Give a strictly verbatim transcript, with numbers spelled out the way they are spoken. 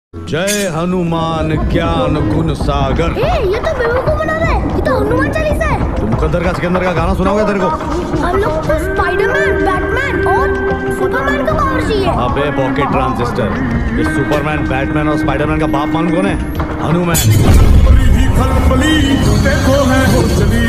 जय हनुमान ज्ञान गुण सागर। ए, ये तो बेवकूफ बना रहा है। ये तो हनुमान चालीसा है। तुम मुकद्दर का सिकंदर का गाना सुनाओगे तेरे को? हम लोग को स्पाइडरमैन, बैटमैन और सुपरमैन का पावर चाहिए। अबे पॉकेट ट्रांजिस्टर, ये सुपरमैन, बैटमैन और स्पाइडरमैन का बाप मालूम कौन है? हनुमान। देखो है